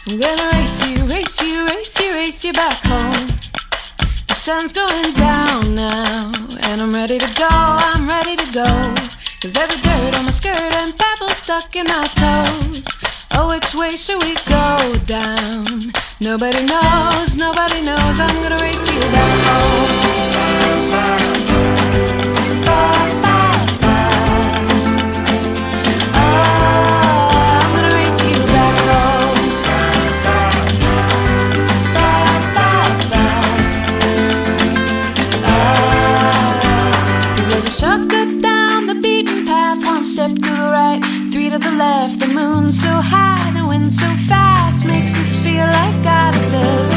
I'm gonna race you, race you, race you, race you back home. The sun's going down now, and I'm ready to go, I'm ready to go. 'Cause there'll be dirt on my skirt and pebbles stuck in my toes. Oh, which way should we go down? Nobody knows, nobody knows. I'm gonna race you back home. Shortcut down the beaten path, one step to the right, three to the left. The moon's so high, the wind's so fast, makes us feel like goddesses.